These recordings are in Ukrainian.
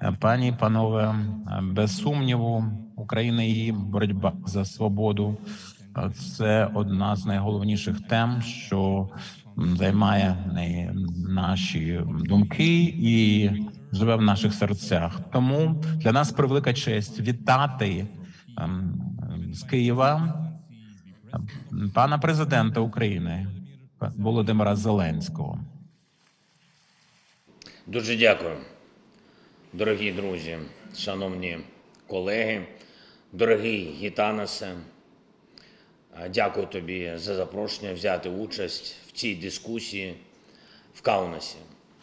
Пані і панове, без сумніву, Україна і її боротьба за свободу – це одна з найголовніших тем, що займає наші думки і живе в наших серцях. Тому для нас превелика честь вітати з Києва пана президента України Володимира Зеленського. Дуже дякую, дорогі друзі, шановні колеги, дорогий Гітанасе. Дякую тобі за запрошення взяти участь в цій дискусії в Каунасі.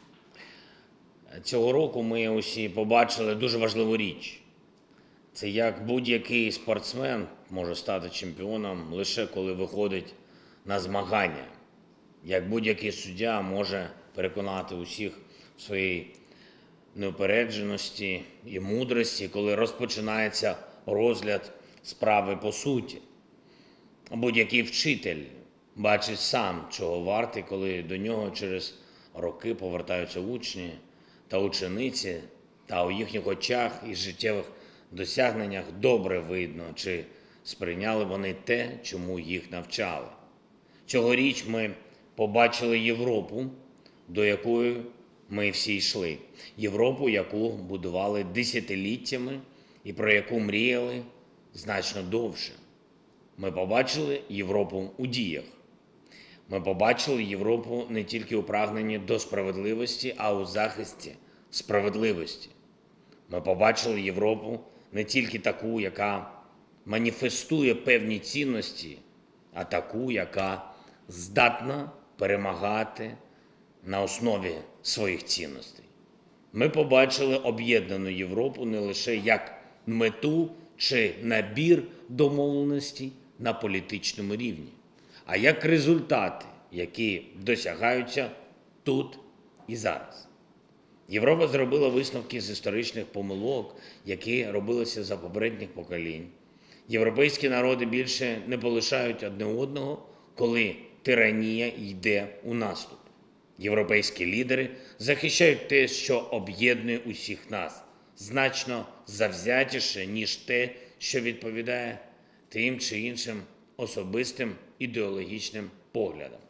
Цього року ми усі побачили дуже важливу річ. Це як будь-який спортсмен може стати чемпіоном лише коли виходить на змагання. Як будь-який суддя може переконати усіх в своїй неупередженості і мудрості, коли розпочинається розгляд справи по суті. Будь-який вчитель бачить сам, чого вартий, коли до нього через роки повертаються учні та учениці, та у їхніх очах і життєвих досягненнях добре видно, чи сприйняли вони те, чому їх навчали. Цьогоріч ми побачили Європу, до якої ми всі йшли. Європу, яку будували десятиліттями і про яку мріяли значно довше. Ми побачили Європу у діях. Ми побачили Європу не тільки у прагненні до справедливості, а у захисті справедливості. Ми побачили Європу не тільки таку, яка маніфестує певні цінності, а таку, яка здатна перемагати на основі своїх цінностей. Ми побачили об'єднану Європу не лише як мету чи набір домовленостей на політичному рівні, а як результати, які досягаються тут і зараз. Європа зробила висновки з історичних помилок, які робилися за попередніх поколінь. Європейські народи більше не полишають одне одного, коли тиранія йде у наступ. Європейські лідери захищають те, що об'єднує усіх нас, значно завзятіше, ніж те, що відповідає тим чи іншим особистим ідеологічним поглядам.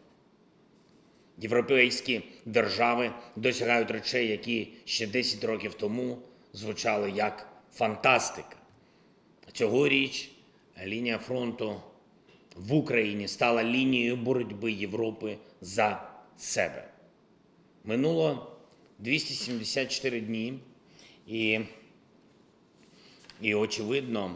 Європейські держави досягають речей, які ще 10 років тому звучали як фантастика. Цьогоріч лінія фронту в Україні стала лінією боротьби Європи за себе. Минуло 274 дні, і очевидно,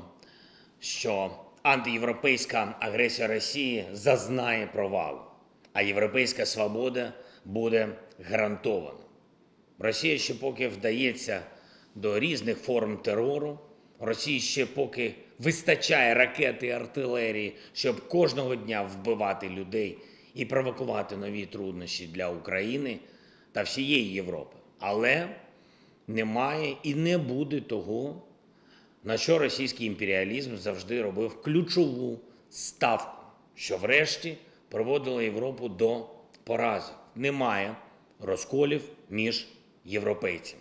що антиєвропейська агресія Росії зазнає провалу, а європейська свобода буде гарантована. Росія ще поки вдається до різних форм терору, Росії ще поки вистачає ракет і артилерії, щоб кожного дня вбивати людей і провокувати нові труднощі для України та всієї Європи. Але немає і не буде того, на що російський імперіалізм завжди робив ключову ставку, що врешті приводило Європу до поразок. Немає розколів між європейцями.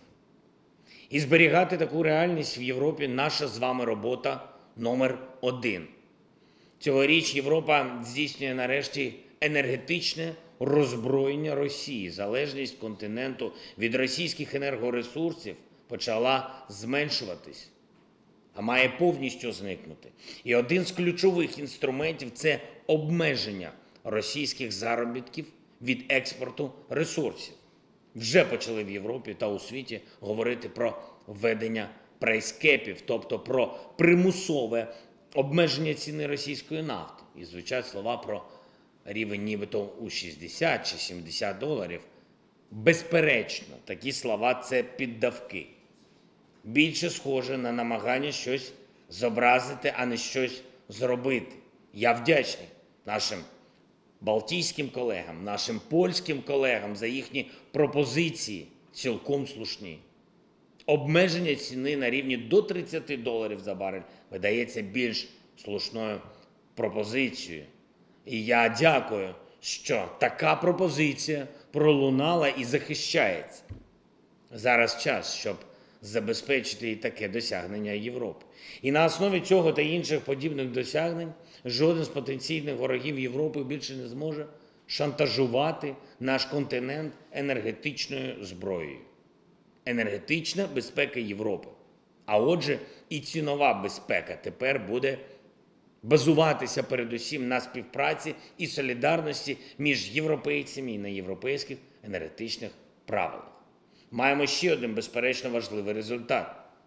І зберігати таку реальність в Європі – наша з вами робота номер 1. Цьогоріч Європа здійснює нарешті енергетичне роззброєння Росії. Залежність континенту від російських енергоресурсів почала зменшуватись, а має повністю зникнути. І один з ключових інструментів – це обмеження російських заробітків від експорту ресурсів. Вже почали в Європі та у світі говорити про введення прайскепів, тобто про примусове обмеження ціни російської нафти. І звучать слова про рівень нібито у 60 чи 70 доларів. Безперечно, такі слова – це піддавки. Більше схоже на намагання щось зобразити, а не щось зробити. Я вдячний нашим балтійським колегам, нашим польським колегам за їхні пропозиції, цілком слушні. Обмеження ціни на рівні до 30 доларів за барель видається більш слушною пропозицією. І я дякую, що така пропозиція пролунала і захищається. Зараз час, щоб забезпечити і таке досягнення Європи. І на основі цього та інших подібних досягнень жоден з потенційних ворогів Європи більше не зможе шантажувати наш континент енергетичною зброєю. Енергетична безпека Європи, а отже і цінова безпека тепер буде базуватися передусім на співпраці і солідарності між європейцями і на європейських енергетичних правилах. Маємо ще один безперечно важливий результат.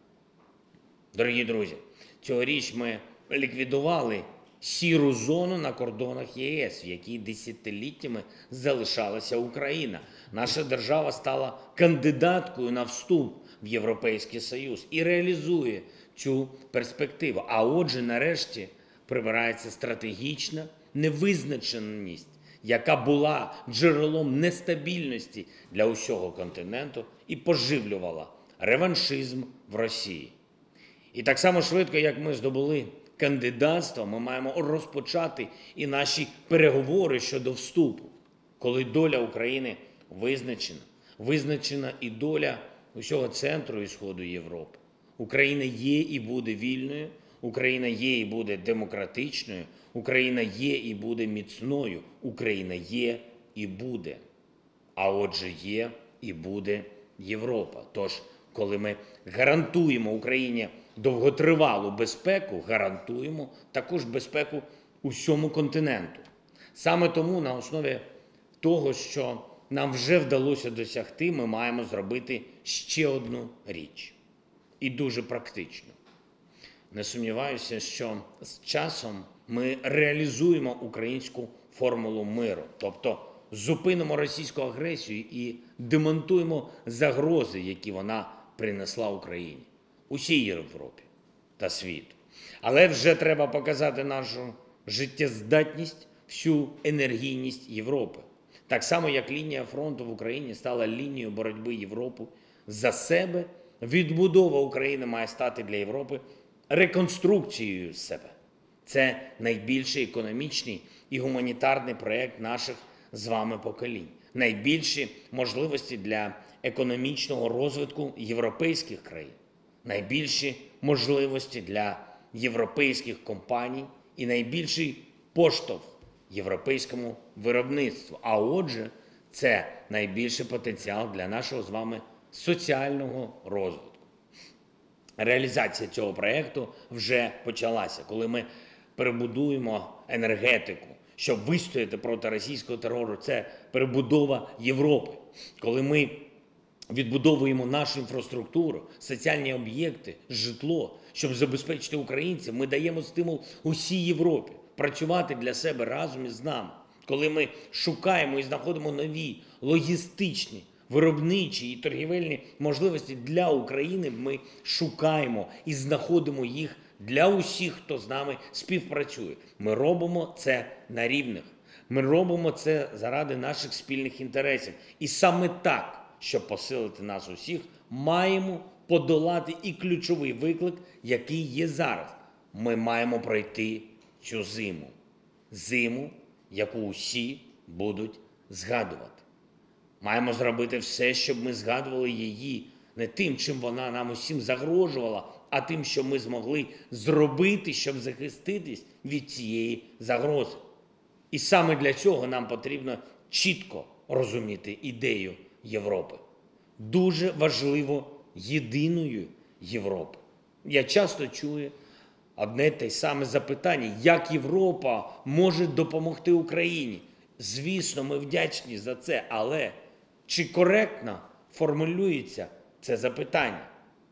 Дорогі друзі, цьогоріч ми ліквідували сіру зону на кордонах ЄС, в якій десятиліттями залишалася Україна. Наша держава стала кандидаткою на вступ в Європейський Союз і реалізує цю перспективу. А отже, нарешті, прибирається стратегічна невизначеність, яка була джерелом нестабільності для усього континенту і поживлювала реваншизм в Росії. І так само швидко, як ми здобули кандидатство, ми маємо розпочати і наші переговори щодо вступу, коли доля України визначена і доля усього центру і сходу Європи. Україна є і буде вільною, Україна є і буде демократичною, Україна є і буде міцною, Україна є і буде. А отже, є і буде Європа. Тож, коли ми гарантуємо Україні довготривалу безпеку, гарантуємо також безпеку усьому континенту. Саме тому на основі того, що нам вже вдалося досягти, ми маємо зробити ще одну річ. І дуже практично. Не сумніваюся, що з часом ми реалізуємо українську формулу миру, тобто зупинимо російську агресію і демонтуємо загрози, які вона принесла Україні, усій Європі та світу. Але вже треба показати нашу життєздатність, всю енергійність Європи. Так само, як лінія фронту в Україні стала лінією боротьби Європи за себе, відбудова України має стати для Європи реконструкцією себе. Це найбільший економічний і гуманітарний проєкт наших з вами поколінь. Найбільші можливості для економічного розвитку європейських країн. Найбільші можливості для європейських компаній і найбільший поштовх європейському виробництву. А отже, це найбільший потенціал для нашого з вами соціального розвитку. Реалізація цього проєкту вже почалася, коли ми перебудуємо енергетику, щоб вистояти проти російського терору. Це перебудова Європи. Коли ми відбудовуємо нашу інфраструктуру, соціальні об'єкти, житло, щоб забезпечити українців, ми даємо стимул усій Європі працювати для себе разом із нами. Коли ми шукаємо і знаходимо нові логістичні, виробничі і торгівельні можливості для України, ми шукаємо і знаходимо їх для усіх, хто з нами співпрацює. Ми робимо це на рівних. Ми робимо це заради наших спільних інтересів. І саме так, щоб посилити нас усіх, маємо подолати і ключовий виклик, який є зараз. Ми маємо пройти цю зиму. Зиму, яку усі будуть згадувати. Маємо зробити все, щоб ми згадували її не тим, чим вона нам усім загрожувала, а тим, що ми змогли зробити, щоб захиститись від цієї загрози. І саме для цього нам потрібно чітко розуміти ідею Європи. Дуже важливо єдиною Європи. Я часто чую одне те й саме запитання, як Європа може допомогти Україні. Звісно, ми вдячні за це, але чи коректно формулюється це запитання?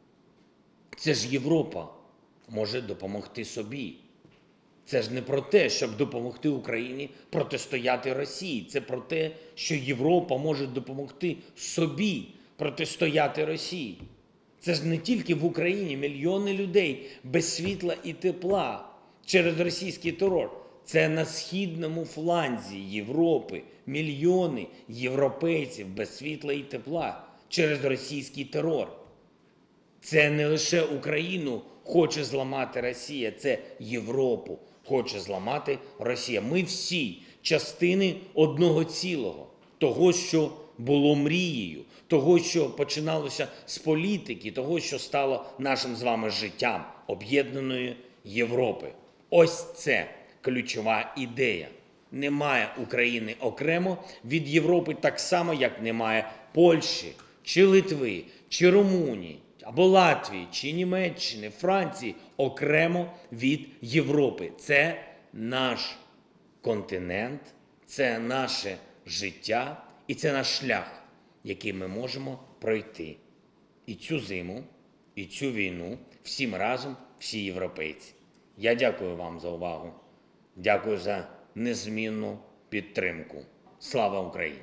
Це ж Європа може допомогти собі. Це ж не про те, щоб допомогти Україні протистояти Росії. Це про те, що Європа може допомогти собі протистояти Росії. Це ж не тільки в Україні мільйони людей без світла і тепла через російський терор. Це на східному фланзі Європи мільйони європейців без світла і тепла через російський терор. Це не лише Україну хоче зламати Росія, це Європу хоче зламати Росія. Ми всі частини одного цілого, того, що було мрією, того, що починалося з політики, того, що стало нашим з вами життям об'єднаної Європи. Ось це ключова ідея. Немає України окремо від Європи так само, як немає Польщі, чи Литви, чи Румунії, або Латвії, чи Німеччини, Франції окремо від Європи. Це наш континент, це наше життя і це наш шлях, який ми можемо пройти. І цю зиму, і цю війну всім разом, всі європейці. Я дякую вам за увагу. Дякую за незмінну підтримку. Слава Україні!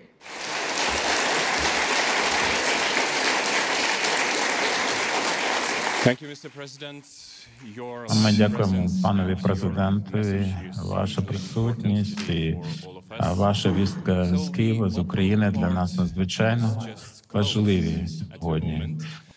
Thank you, Mr. President. Your Ми дякуємо панові президентові, ваша присутність і ваша вістка з Києва, з України для нас надзвичайно важливі сьогодні.